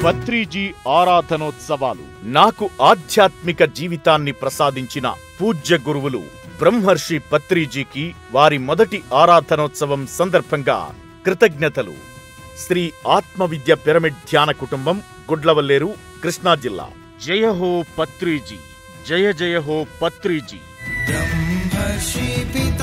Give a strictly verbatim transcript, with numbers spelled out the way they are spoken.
పత్రిజీ ఆరాధనోత్సవాలు నాకు ఆధ్యాత్మిక జీవితాన్ని ప్రసాదించిన పూజ్య గురువులు బ్రహ్మర్షి పత్రిజీకి వారి మొదటి ఆరాధనోత్సవం సందర్భంగా కృతజ్ఞతలు. శ్రీ ఆత్మవిద్య పిరమిడ్ ధ్యాన కుటుంబం, గుడ్లవల్లేరు, కృష్ణా జిల్లా. జయ హో పత్రిజీ, జయ జయ హో పత్రిజీ.